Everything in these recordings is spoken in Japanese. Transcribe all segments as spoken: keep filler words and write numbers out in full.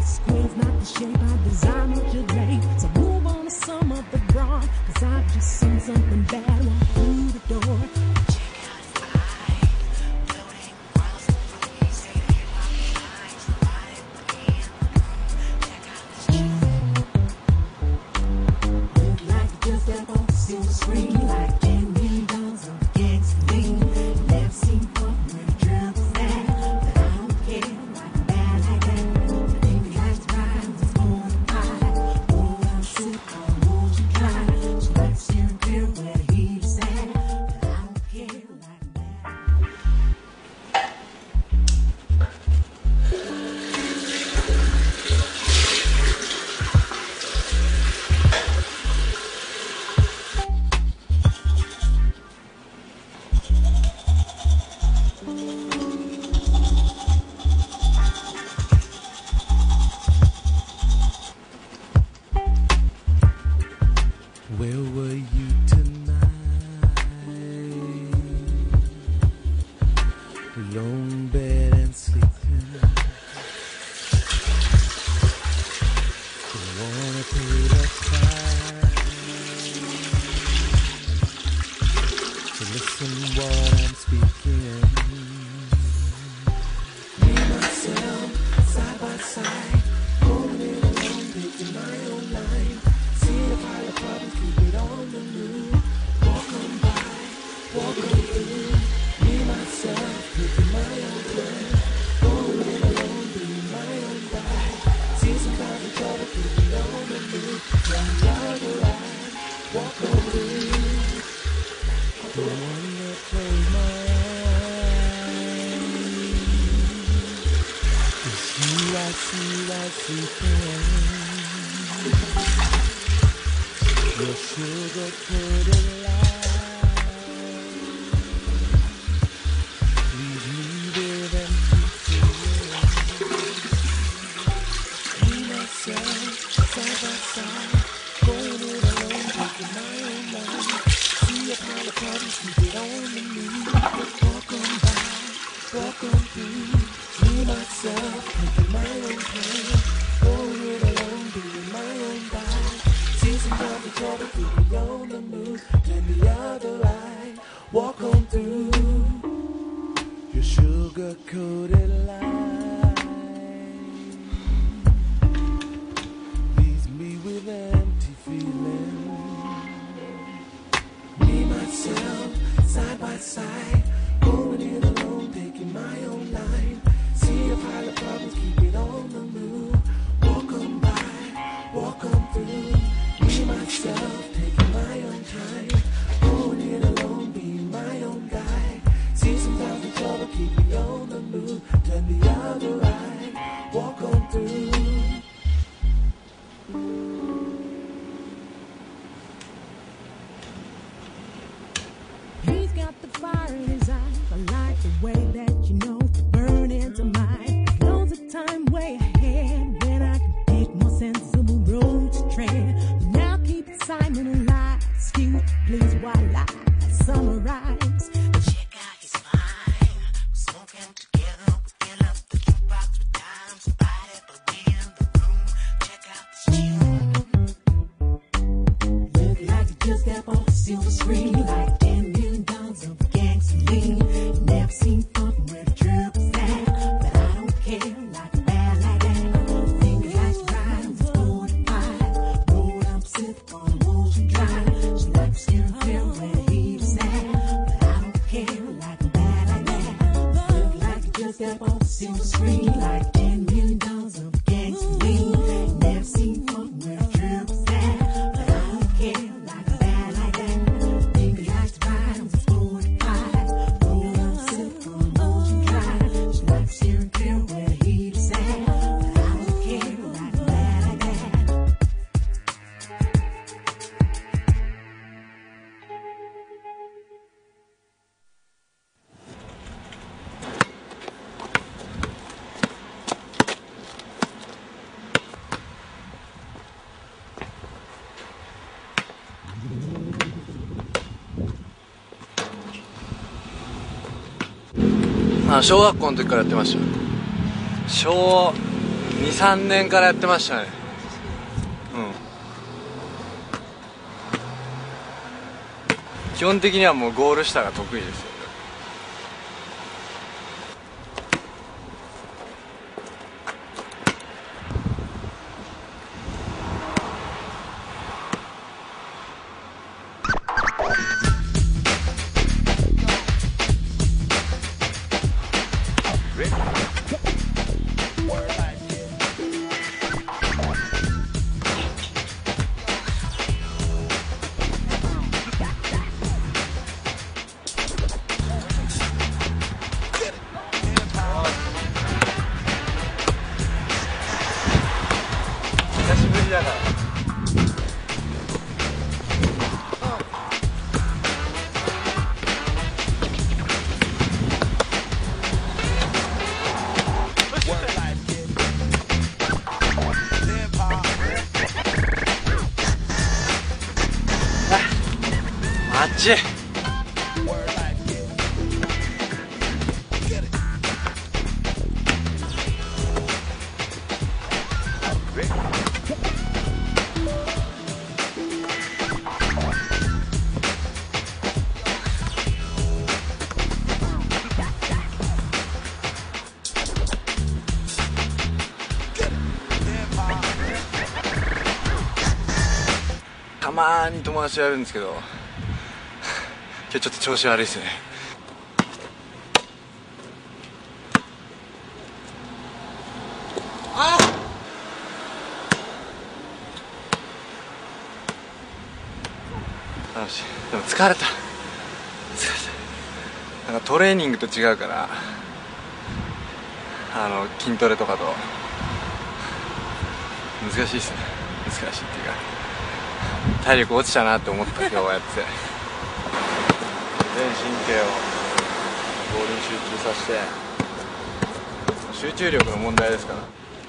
square's not the shape I designed or today. So move on to some of the broad, cause I've just seen something bad walk through the door. Where were you tonight? Alone in bed and sleeping. Don't wanna pay the price to listen what I'm speaking. Me myself side by side, going it alone, taking my own line. See if I have problems, keep it on the move. Walk on by, walk on through. Me myself, taking my own plan. Going it alone, doing my own ride. See some kind of trouble, keep it on the move. From the other ride, walk on through. Don't wanna close my eyes. It's you I see, I see things. Your sugar-coated lies leave me with empty feelings. Me myself, side by side, going it alone, taking my own line. See a pile of problems, keep it on the move. Walk on by, walk on through. Me myself, taking my own plan. Going it alone, doing my own ride. Sometimes the trouble keep me on the move. Turn the other eye, walk on through. Your sugar-coated life leaves me with empty feelings. Me, myself, side by side, going it alone, taking my own line. See a pile of problems, keep it on the move. Walk on by, walk on through. Me, myself, taking my own time. Going it alone, being my own guide. See sometimes the trouble keep me on the move. Turn the other eye, walk on through. He's got the fire in his eyes. I like the way that you know to burn into mine. Knows the time way ahead when I can pick more sensible road to tread. Now keep Simon alive. Excuse please while I summarize. Check out his fine. We're smoking together. We fill up the jukebox with dimes. Body, but we in the room. Check out the shoe. Look like you just got off the silver screen. Like ten million dollars of gasoline. Never seen fun from where the trip is at. But I don't care, like a bad like that. Finger lights riding with forty-five. Road up, sip on Ocean Drive. She like the steering wheel where the heat is at. But I don't care, like a bad like that. Look like you just got off the silver screen. Like ten million dollars of gasoline. Never seen fun from where the trip is at. But I don't care, like a bad like that. Finger lights riding with forty-five. Roll up, sip on Ocean Drive. She like the steering wheel where the heat is at. But I don't care, like a bad like that. あ、小学校の時からやってました。小にさんねんからやってましたね。うん、基本的にはもうゴール下が得意ですよ。久しぶりだから。あっち。たまーに友達とやるんですけど、今日ちょっと調子悪いですね。あ楽しい。でも疲れた疲れた。なんかトレーニングと違うから、あの筋トレとかと難しいですね。難しいっていうか体力落ちたなって思った今日はやってて、全神経をボールに集中させて、集中力の問題ですから。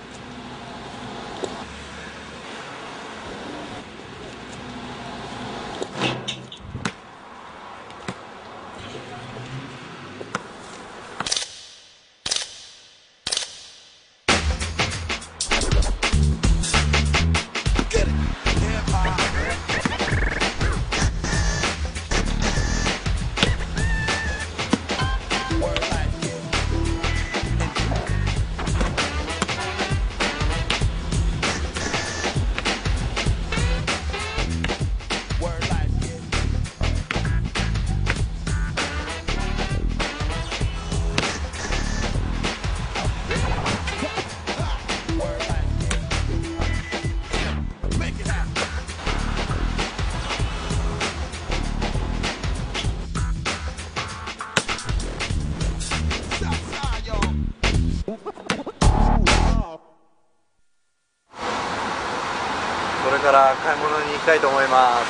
これから買い物に行きたいと思います。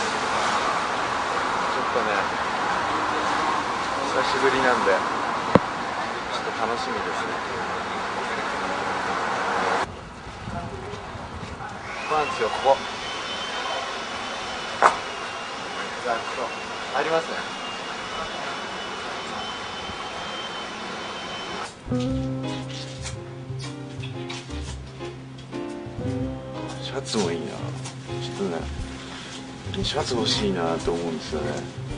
ちょっとね久しぶりなんでちょっと楽しみですね。そうなんですよ、ここじゃあちょっと入りますね。シャツもいいな。ちょっとねシャツ欲しいなと思うんですよね。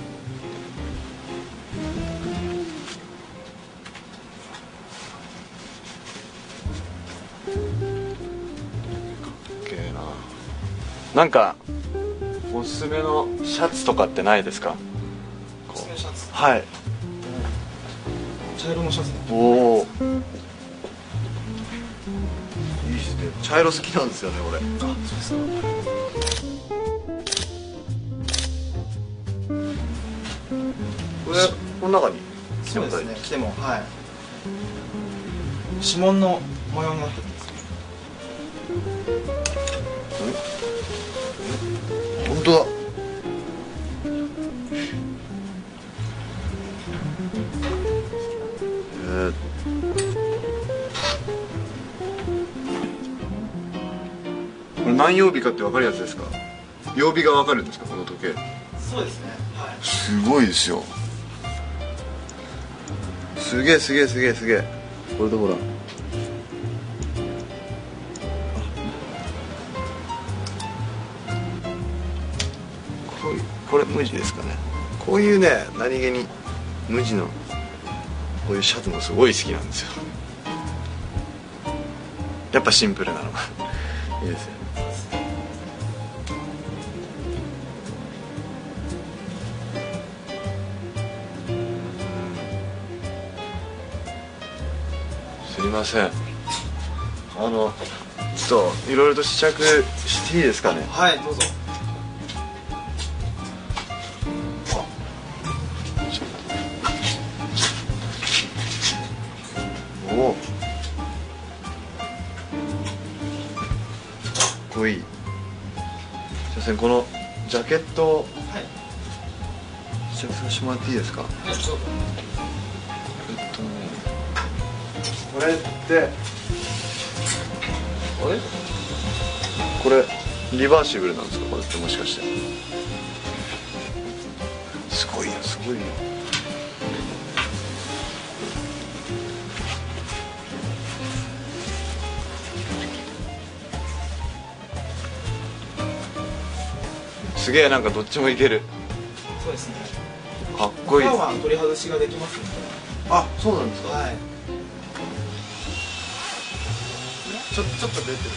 かっけえな。なんかおすすめのシャツとかってないですか？ おすすめシャツ、 はい。 茶色のシャツね。 おお、いいっすね。茶色好きなんですよね俺。 あ、そうですか。 これこの中にそうですね、着ても、はい、指紋の模様になってるんですよ。 本当だ。えー、これ何曜日かって分かるやつですか？曜日が分かるんですかこの時計？ そうですね、はい。 すごいですよ。すげえすげえすげえすげえ。これでほらこれ無地ですかね。こういうね何気に無地のこういうシャツもすごい好きなんですよ。やっぱシンプルなのがいいですよね。すいません、あのちょっといろいろと試着していいですかね。 はい、どうぞ。 おお、かっこいい。すいません、このジャケットをはい試着させてもらっていいですか。 はい、どうぞ。 えっとね、これってあれこれリバーシブルなんですか、これってもしかして。すごいよすごいよ。すげえ、なんかどっちもいける。 そうですね。 かっこいい。 パーは取り外しができますので。 あ、そうなんですか。 はい。 ちょちょっと出てる。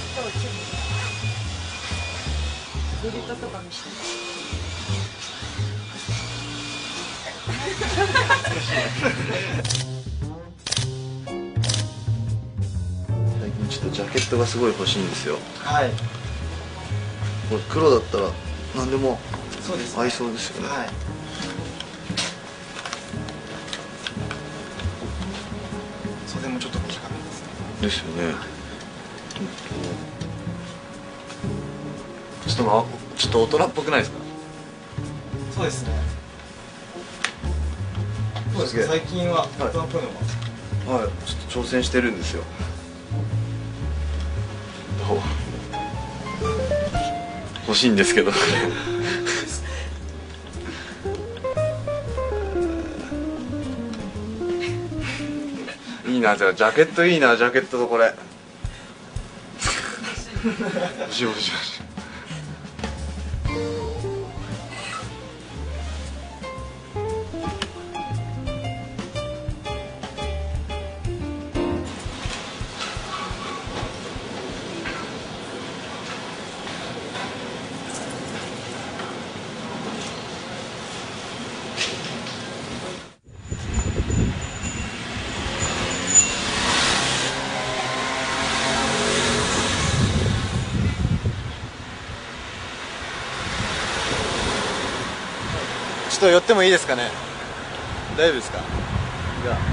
ベルトとか見して。 最近ちょっとジャケットがすごい欲しいんですよ。 はい。 これ黒だったら何でもそうですね。 合いそうですよね。 はい。袖もちょっと短めですね。 ですよね。ちょっとまちょっと大人っぽくないですか。 そうですね。そうですすげえね。最近ははい大人っぽいのが。 はい、ちょっと挑戦してるんですよ。どう欲しいんですけどいいな、じゃあジャケットいいな、ジャケットとこれ欲しい欲しい欲しい。ちょっと寄ってもいいですかね。大丈夫ですか。じゃあ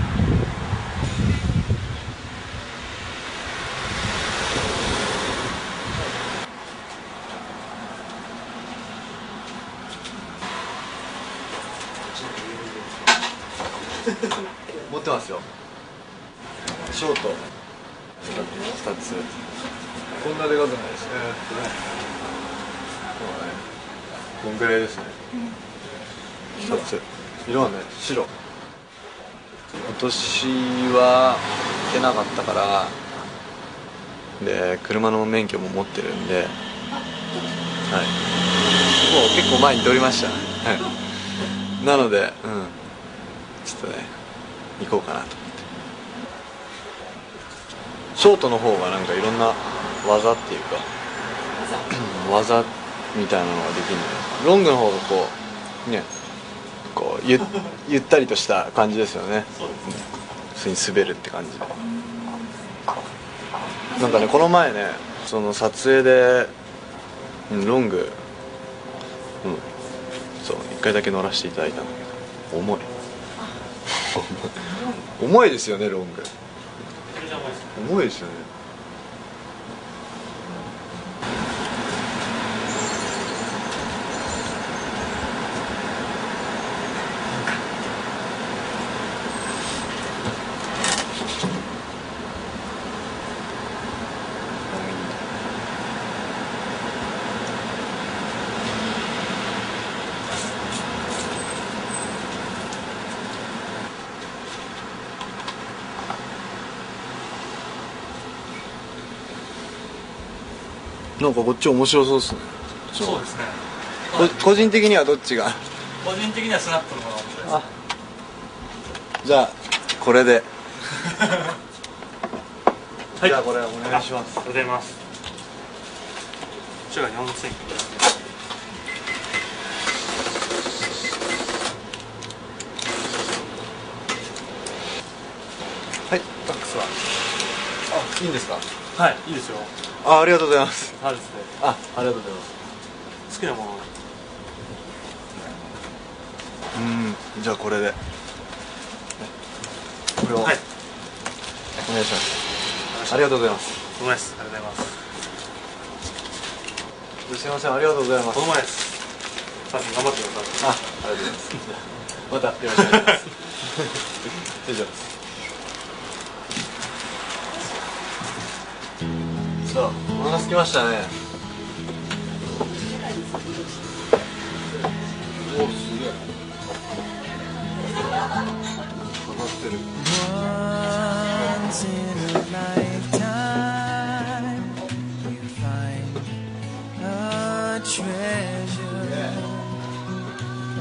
持ってますよ。ショートふたつ。こんなでかくないですね。こんぐらいですね。ふたつ。色はね、白。今年は出なかったからで、車の免許も持ってるんで、はい、もう結構前に取りました。はい、なので、うん、ちょっとね行こうかなと思って。ショートの方がなんかいろんな技っていうか技みたいなのができるんで、ロングの方がこうね、こう ゆ, ゆったりとした感じですよね。そうですね。普通に滑るって感じで。なんかね、この前ね、その撮影で、うん、ロング、うん、そう一回だけ乗らせていただいたんだけど、重い重いですよね、ロング。重いですよね。なんかこっち面白そうですね。 そうですね。 こ個人的にはどっちが？ 個人的にはスナップの方が面白いです。 あ、じゃあこれではい、 じゃあこれお願いします。 ありがとうございます。こちらがよんせんきゅうひゃくはい、タックスは。あ、いいんですか？ はい、いいですよ。 あ、ありがとうございます。 あるですね。 あ、ありがとうございます。 好きなもの。 うん、じゃあこれでこれを、はい、お願いします。ありがとうございます。 お願いします。ありがとうございます。 すいません、ありがとうございます。 この前です。さっき頑張ってください。 あ、ありがとうございます。またよろしくお願いします。以上です。さあ、お腹空きましたね。お、すげえ。かかってる。 Once in a lifetime, you find a treasure, a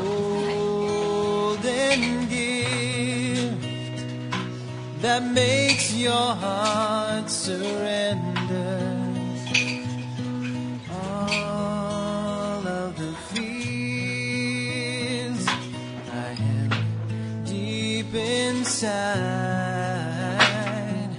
golden gift that makes your heart surrender. All of the fears I have deep inside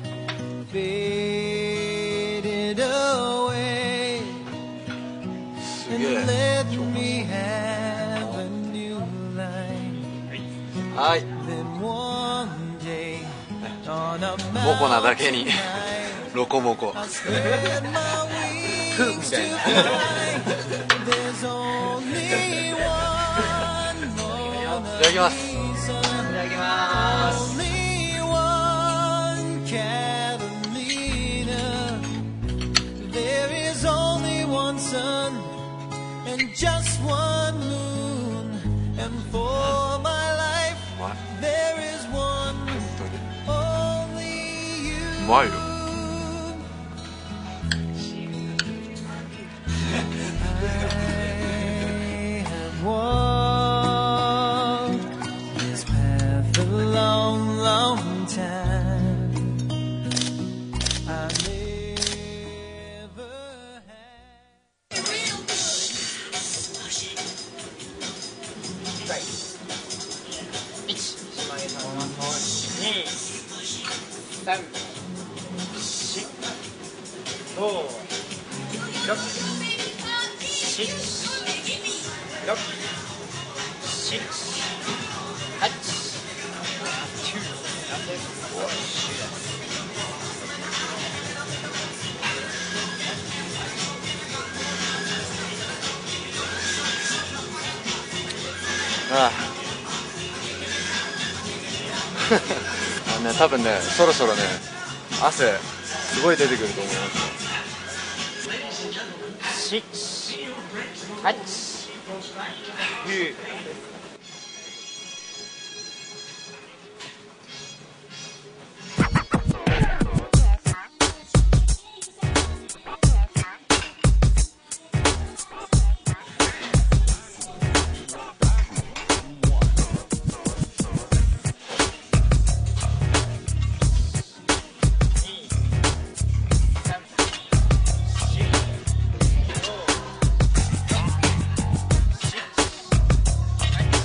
faded away, and let me have a new life. はい。 Then one day on a モコなだけに mountain ロコモコ I'll spread my wings to fly. There's only one Mona いただきます。 Lisa. Only one Catalina. There is only one sun and just one moon. And for my life, there is one, only you. うまいよ。 I have walked this path a long, long time. I never had. あああのね、多分ね、そろそろね、汗すごい出てくると思いますよ。 「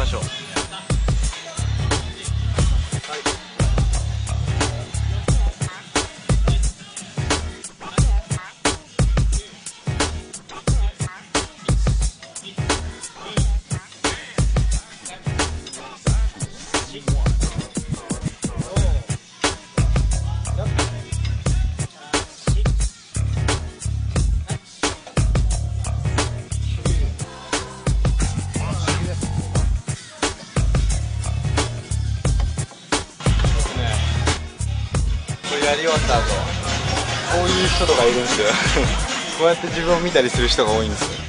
しょう。やり終わった後、こういう人とかいるんですよこうやって自分を見たりする人が多いんですよ。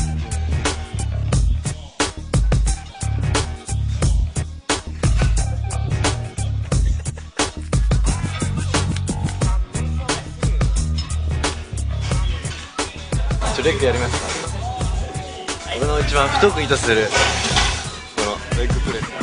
ちょレッグやりますか。僕の一番不得意とするこのレッグプレス。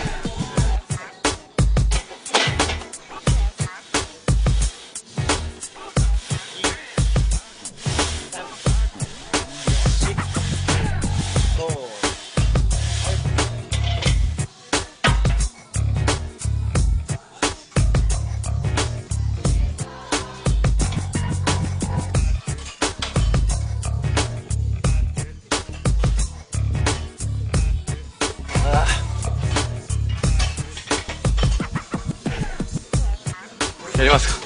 やります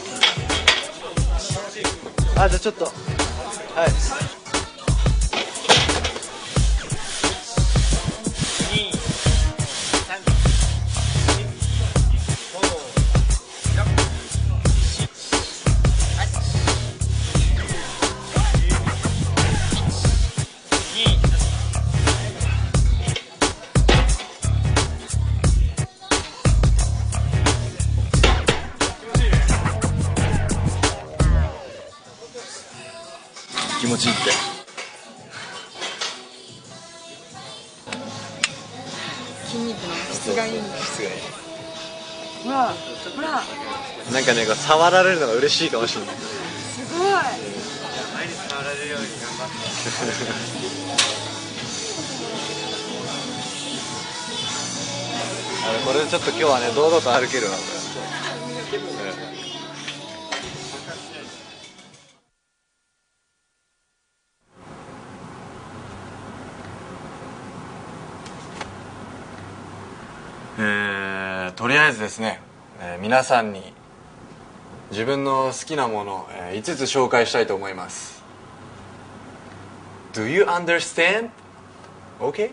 か。あ、じゃあちょっとはい。気持ちいいって。 筋肉の質がいいんだ。 質がいい。 ほらほらなんかね、こう触られるのが嬉しいかもしれない。 すごい。 毎日触られるように頑張ってあのこれでちょっと今日はね、堂々と歩けるわこれ。えー、とりあえずですね、えー、皆さんに自分の好きなものを、えー、いつつ紹介したいと思います。 Do you understand? OK?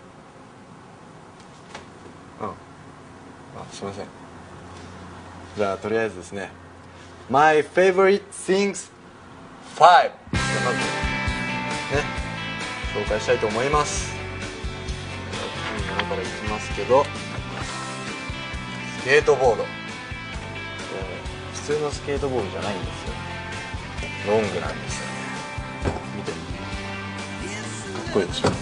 うん、あ、すいません。じゃあとりあえずですね、 My favorite things ファイブ じゃあまずね、紹介したいと思います。いいものからいきますけど、スケートボード、普通のスケートボードじゃないんですよ。ロングなんですよね。見て、かっこいいでしょ。こ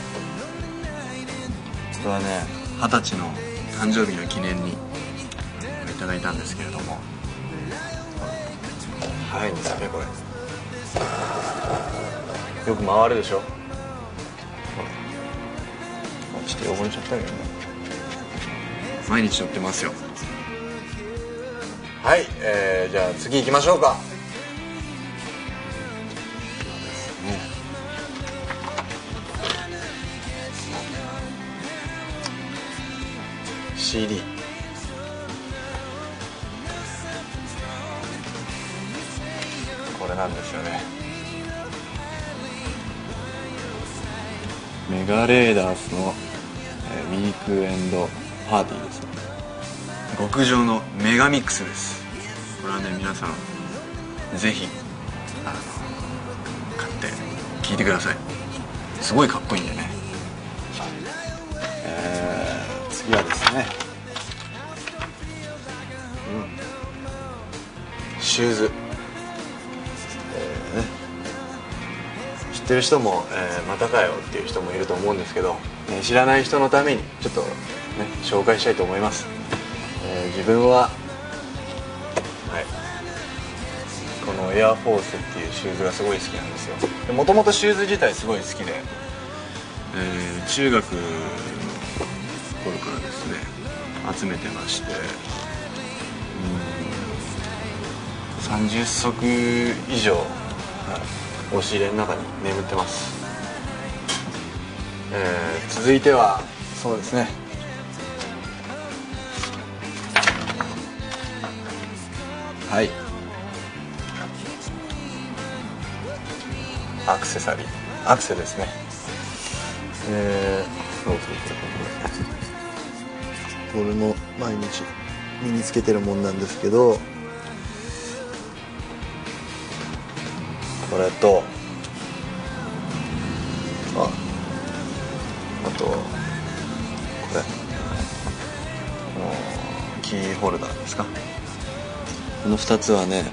れはね、二十歳の誕生日の記念にいただいたんですけれども、速いんですよねこれ。よく回るでしょ。ちょっと汚れちゃったけどね。毎日乗ってますよ。はい、えー、じゃあ次行きましょうか。シーディー、 これなんですよね。メガレーダースの、えー、ウィークエンドパーティーですね。極上のメガミックスです。これはね、皆さんぜひあの買って聴いてください。すごいかっこいいんでね。えー、次はですね、うん、シューズ、えーね、知ってる人も、えー、またかよっていう人もいると思うんですけど、ね、知らない人のためにちょっとね紹介したいと思います。えー、自分は、はい、このエアフォースっていうシューズがすごい好きなんですよ。もともとシューズ自体すごい好きで、えー、中学の頃からですね集めてまして、うん、さんじゅっそく以上、はい、押し入れの中に眠ってます。えー、続いてはそうですね、はい、アクセサリー、アクセですね。えー、そうそうそう、これも毎日身につけてるもんなんですけど、これとああとこれキーホルダーですか。このふたつはね、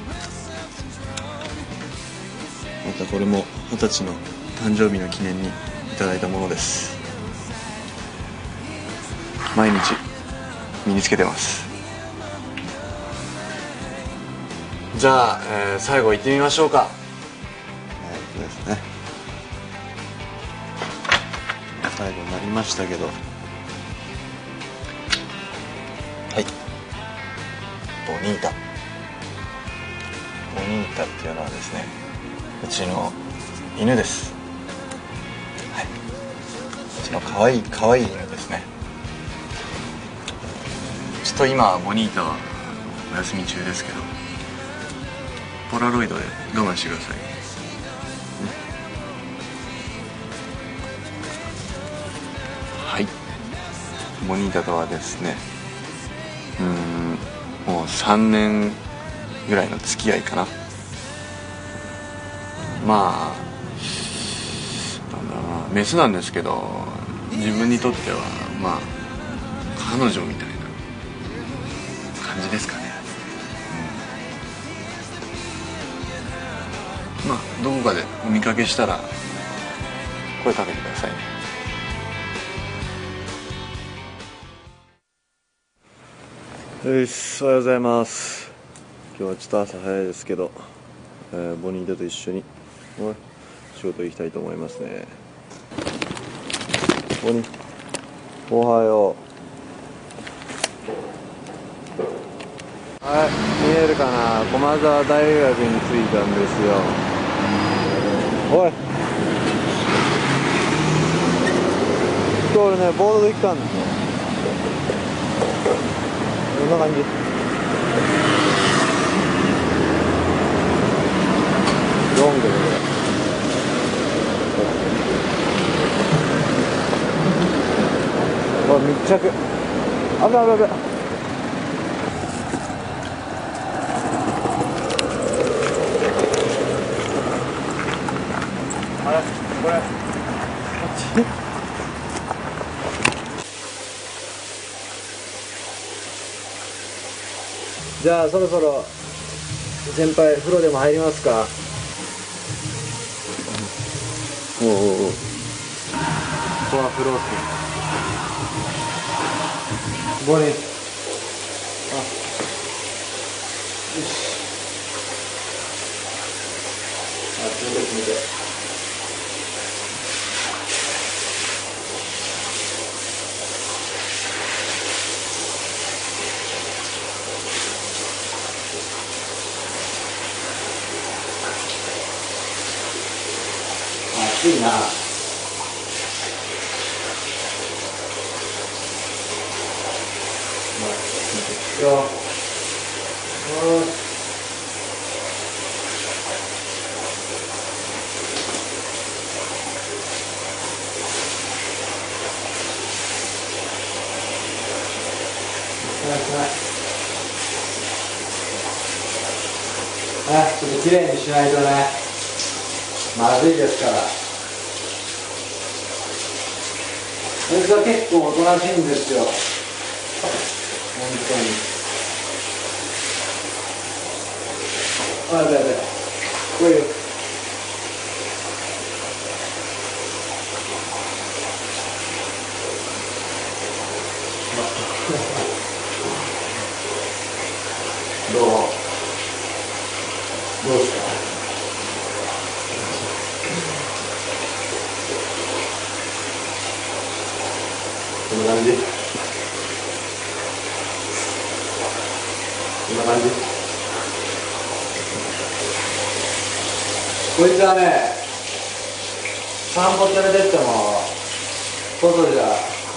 またこれも二十歳の誕生日の記念にいただいたものです。毎日身につけてます。じゃあ、えー、最後行ってみましょうか。えー、ですね、最後になりましたけど、はい、ボニータ。ボニータっていうのはですね、うちの犬です。はい、うちの可愛い可愛い犬ですね。ちょっと今ボニータはお休み中ですけど、ポラロイドで我慢してください。はい、ボニータとはですね、うーん、もうさんねんぐらいの付き合いかな。まあなんだろうな、メスなんですけど、自分にとってはまあ彼女みたいな感じですかね。うん、まあどこかでお見かけしたら声かけてくださいね。よし、おはようございます。今日はちょっと朝早いですけど、えー、ボニータと一緒に仕事行きたいと思いますね。ボニー、おはよう。はい、見えるかな、駒沢大学に着いたんですよ。おい、今日俺ね、ボードで行ったんですよ。こんな感じ。ロングでこれ。おい、密着。あぶあぶあぶ。あれこれこっち。じゃあそろそろ先輩風呂でも入りますか。おうおうおう、ここは風呂ってボニー、あ、よし、あ、決めて決めて。暑いな。よよし。あ、ちょっときれいにしないとね、まずいですから。こいつは結構おとなしいんですよ、本当に。あ、やべやべ、こういうどうどうですか。こんな感じ。 感じ。こいつはね、散歩連れてっても外じゃ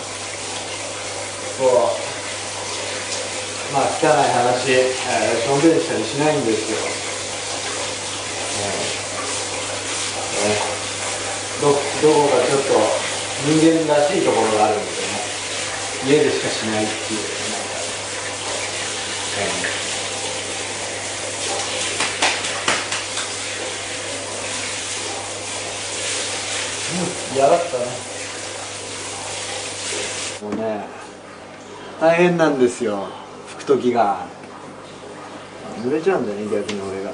こうまあ汚い話、えー、しょんべんしたりしないんですよ。えーね、ど, どこかちょっと人間らしいところがあるんですよね。家でしかしないっていう、なんか、えー嫌だったね。もうね、大変なんですよ、拭く時が。濡れちゃうんだよね、逆に俺が。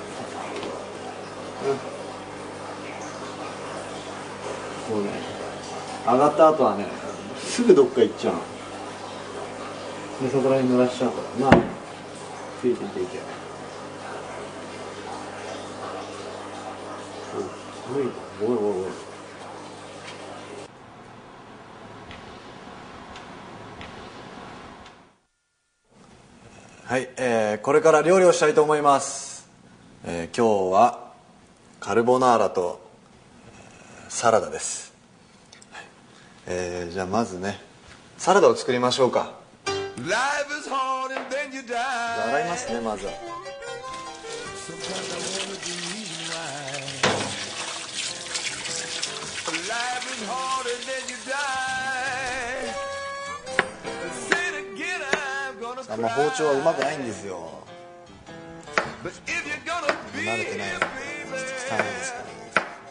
こうね、上がった後はね、すぐどっか行っちゃうの。で、そこら辺濡らしちゃうから、まあ、ついていていけ。おい、おいおいおい。はい、えー、これから料理をしたいと思います、えー、今日はカルボナーラとサラダです、はい、えー、じゃあまずねサラダを作りましょうか。洗いますね、まずは。あんま包丁はうまくないんですよ。慣れてないので汚いですからね。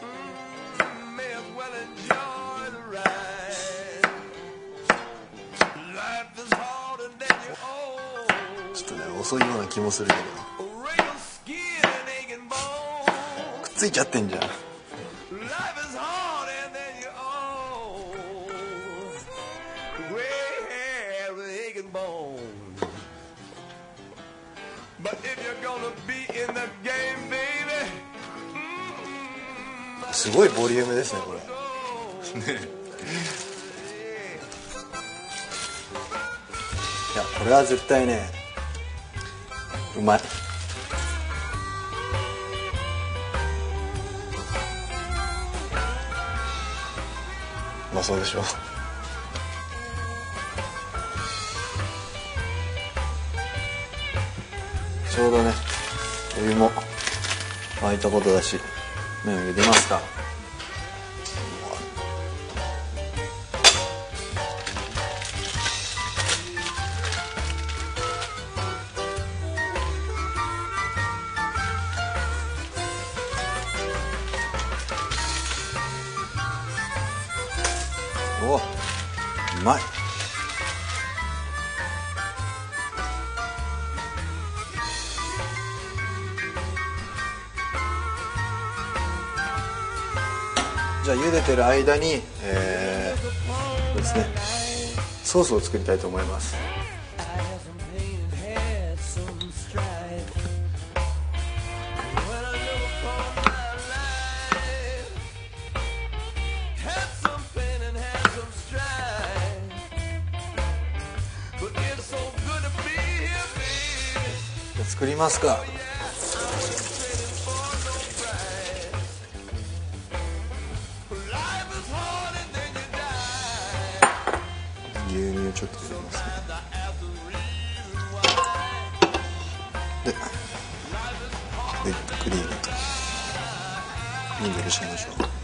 ちょっとね遅いような気もするけど、くっついちゃってんじゃん。すごいボリュームですね、これ。いや、これは絶対ね、うまい。うまそうでしょ。ちょうどね、お湯も沸いたことだし、麺を茹でますか。お、うまい。じゃあ茹でてる間に、えー、そうですね、ソースを作りたいと思います。じゃあ作りますか。牛乳ちょっと入れますね。で、でクリームとクリーム入れちゃいましょう。で、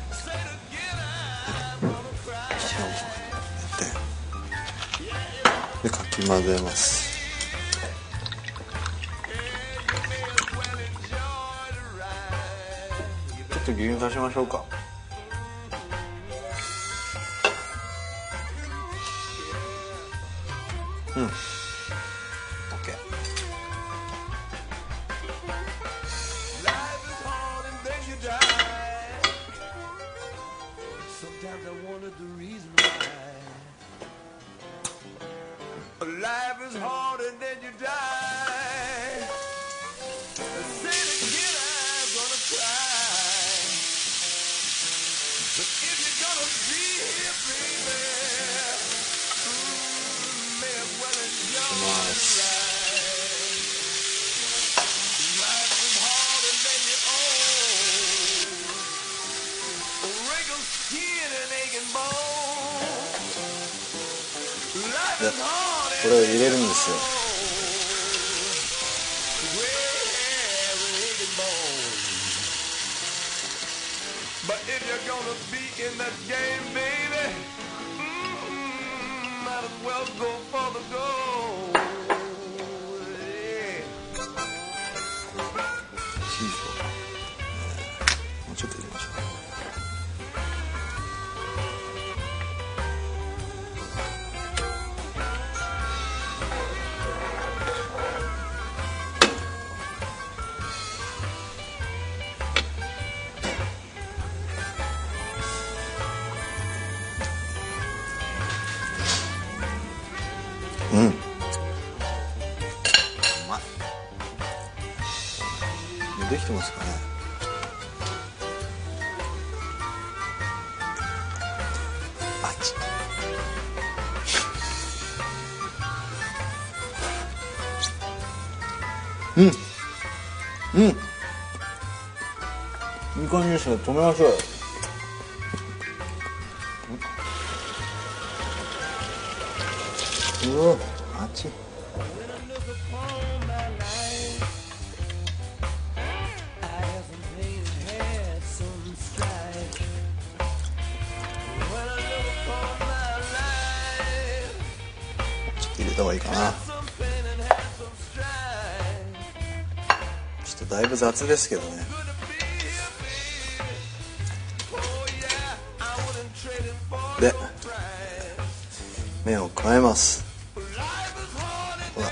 塩を入れて、でかき混ぜます。ちょっと牛乳足しましょうか。うん、オッケー。 これを入れるんですよ。 But if you're gonna be in that game, baby, mm, might as well go for the gold. Yeah. チーズを、えーもうちょっと入れましょう。うん、うまい。できてますかね。あっち。うん、うん、いい感じですね。止めましょうよ。うわ、あっち。入れた方がいいかな。ちょっとだいぶ雑ですけどね。で、麺を加えます。ほら。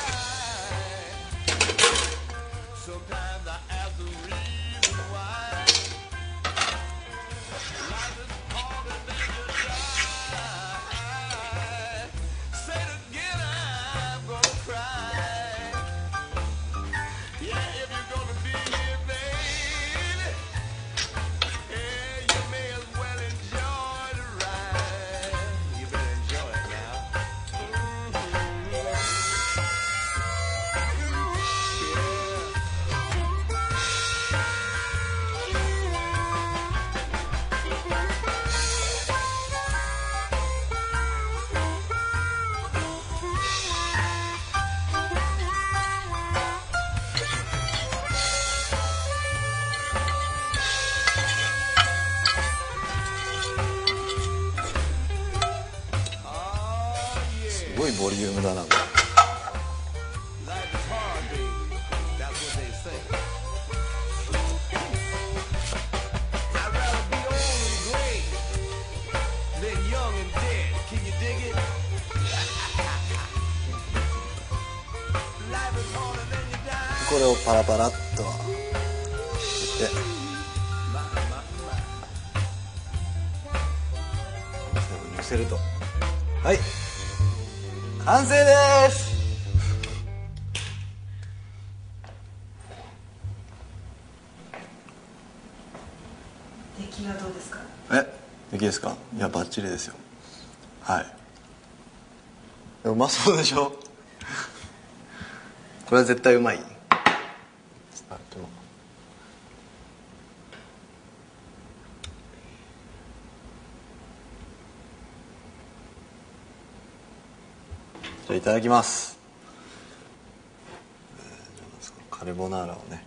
すごいボリュームだなこれ。これをパラパラっとして乗せると、はい、完成です。 出来はどうですか？ え、出来ですか？いや、バッチリですよ。はい。うまそうでしょ。これは絶対うまい。あ、でもじゃあいただきます。えー、じゃあまずカルボナーラをね、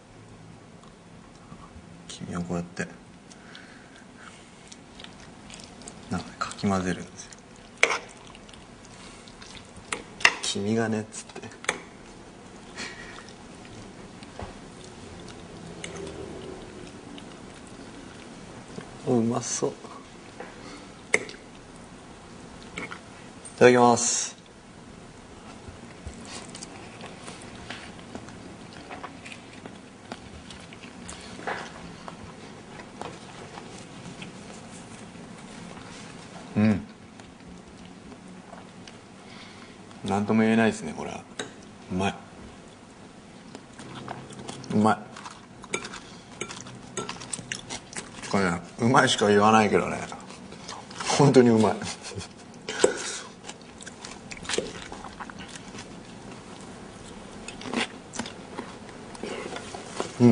黄身をこうやってなんかね、かき混ぜるんですよ。黄身がねっつって。うまそう。いただきます。うん、なんとも言えないですね。これはうまい、うまい。これね、うまいしか言わないけどね、本当にうまい。うん。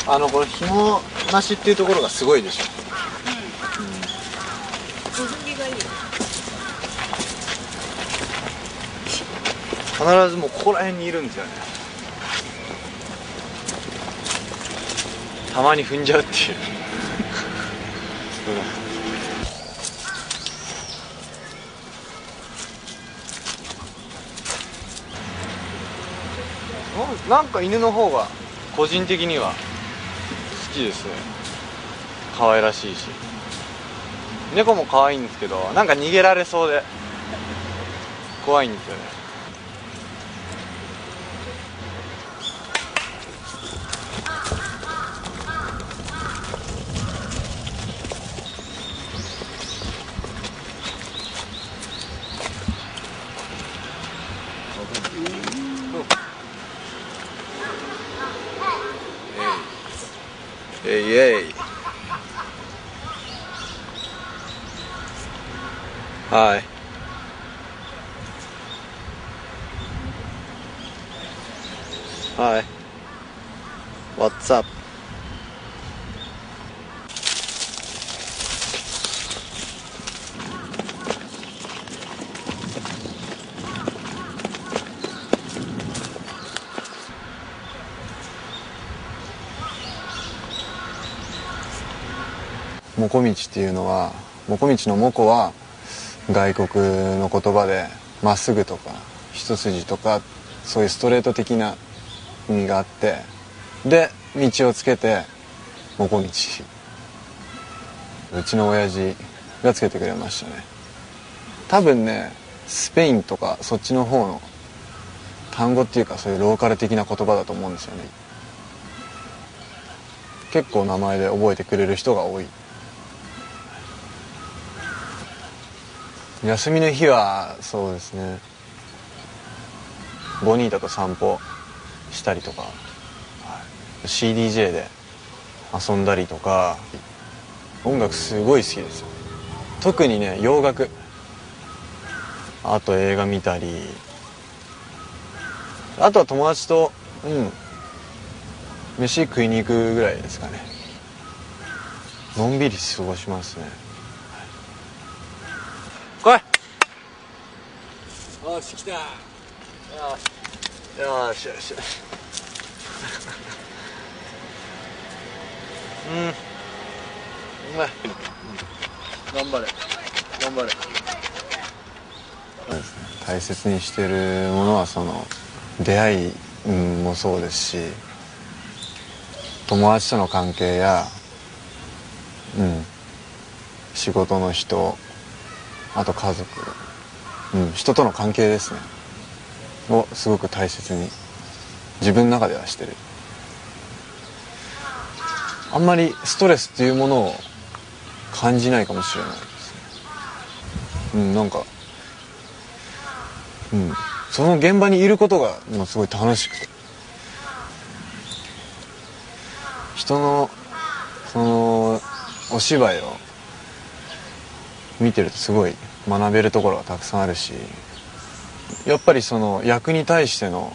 あのこれ紐なしっていうところがすごいでしょ。 水着がいいよ。 必ずもうここら辺にいるんですよね。たまに踏んじゃうっていううん、なんか犬の方が個人的には好きですね。可愛らしいし、猫も可愛いんですけど、なんか逃げられそうで怖いんですよね。えいえい。はい。はい。What's up? もこみちっていうのは、もこみちのもこは外国の言葉でまっすぐとか一筋とか、そういうストレート的な意味があって、で道をつけてもこみち。うちの親父がつけてくれましたね。多分ね、スペインとかそっちの方の単語っていうか、そういうローカル的な言葉だと思うんですよね。結構名前で覚えてくれる人が多い。休みの日はそうですね、ボニータと散歩したりとか、はい、シーディージェー で遊んだりとか、音楽すごい好きですよ。特にね、洋楽、あと映画見たり、あとは友達とうん飯食いに行くぐらいですかね。のんびり過ごしますね。来い。よし来た。よしよしよし。うん。うまい。頑張れ頑張れ。大切にしてるものは、その出会い、うん、もそうですし、友達との関係や、うん、仕事の人、あと家族、うん、人との関係ですねをすごく大切に自分の中ではしてる。あんまりストレスっていうものを感じないかもしれないですね。うん、なんか、うん、その現場にいることがもうすごい楽しくて、人のそのお芝居を見てるとすごい学べるところがたくさんあるし、やっぱりその役に対しての、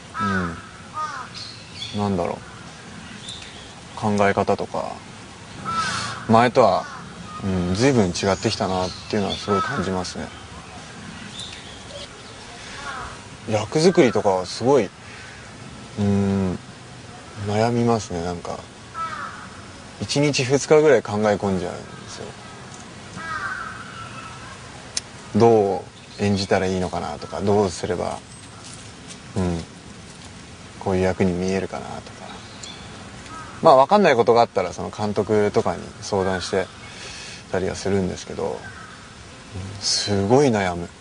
うん、なんだろう、考え方とか前とは、うん、随分違ってきたなっていうのはすごい感じますね。役作りとかはすごい、うん、悩みますね。なんかいちにちふつかぐらい考え込んじゃうんですよ。どう演じたらいいのかなとか、どうすれば、うん、こういう役に見えるかなとか、まあ分かんないことがあったらその監督とかに相談してたりはするんですけど、すごい悩む。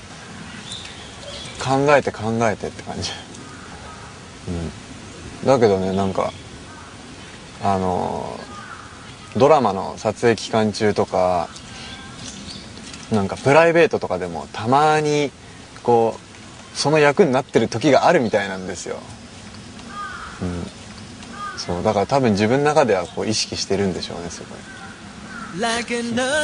考えて考えてって感じ、うん、だけどね、なんかあのドラマの撮影期間中とか、なんかプライベートとかでもたまにこうその役になってる時があるみたいなんですよ、うん、そうだから多分自分の中ではこう意識してるんでしょうね、すごい。 Like another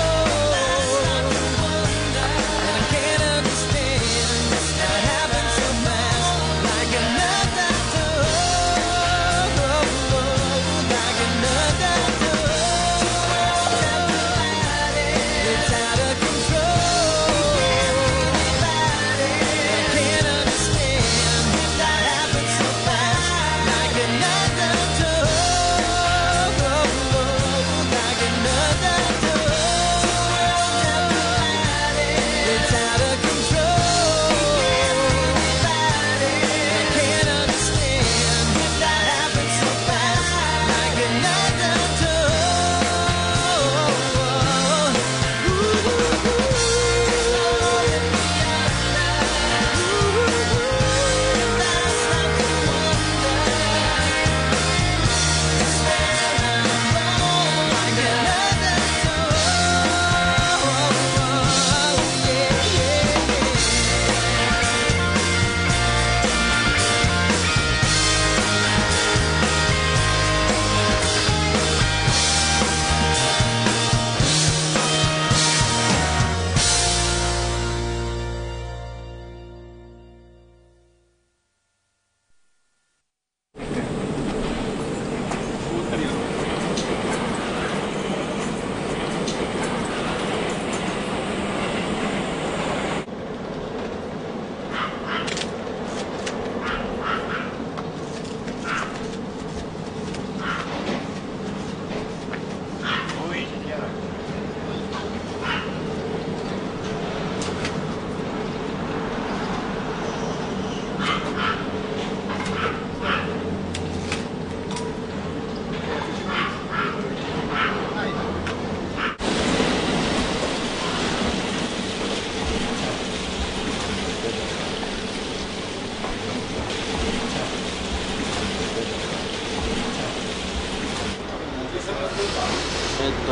door.Without a control, and I can't understand what happened to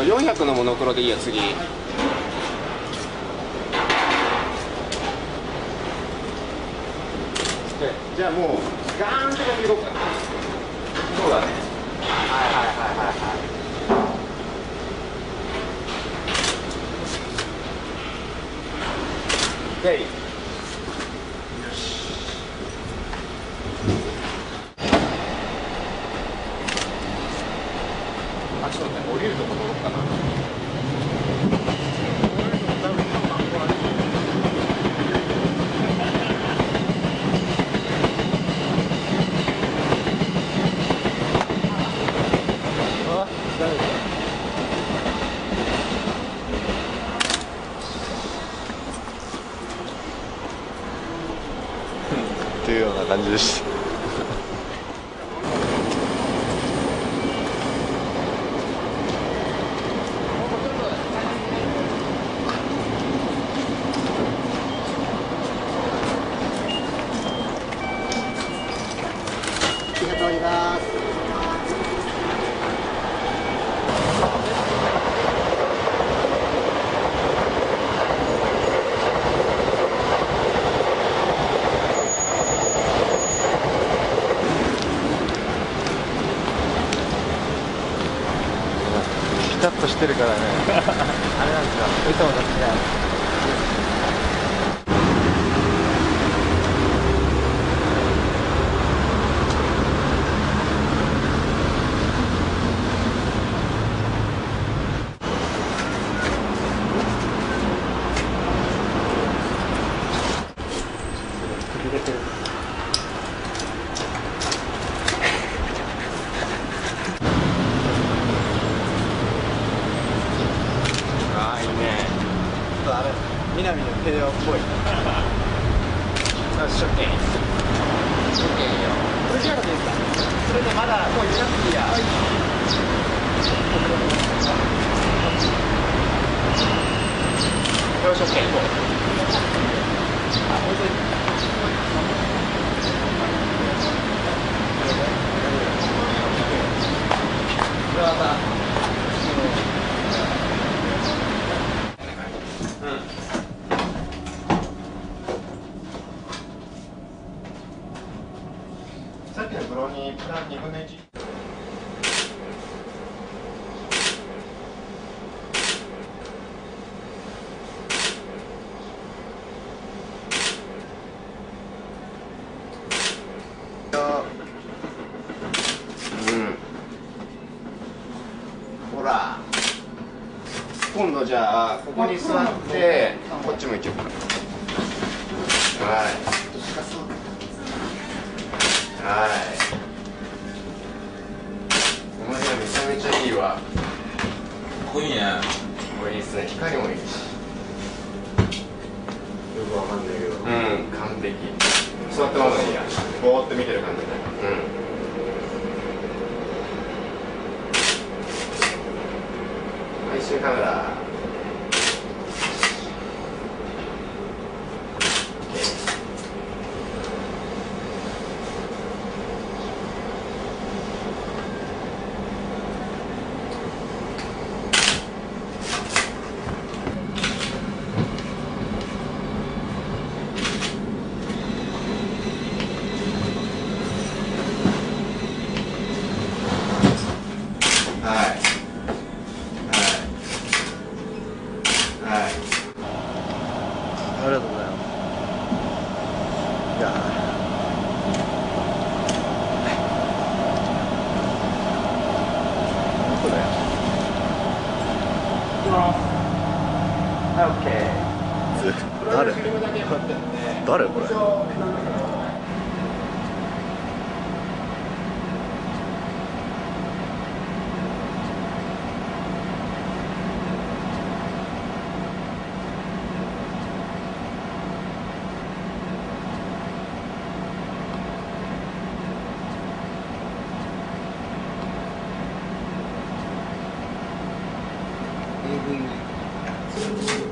とよんひゃくのモノクロでいいや次。じゃあもうガーンって感じでいこうかな。そうだね。はいはいはいはいはい。OK。あ、ちょっとね、降りるとこ取ろうかな。 っていうような感じでした。 ありがとうございます。 ピタッとしてるからね。あれなんですよ。いつもだってね。 ああ、いいね。ちょっとあれ、南の平和っぽい。よし、オッケー。オッケーよ。これじゃなくていいですか。それね、まだもう入れなくていいや。よし、オッケー。行こう。あ、本当に。これはさ、さっきのブローにプランにぶんのいち。うん。ほら。今度じゃあここに座ってこっち向いてようか。はい。はい。この部屋めちゃめちゃいいわ。 こいいね。 これいいですね。光もいいし。よくわかんないけど。うん、完璧。座ったままでいいや。ぼーって見てる感じで。うん。配信カメラ。 ありがとうございます。いやー、これ。 はい、オッケー。 誰？誰これ？ エーブイ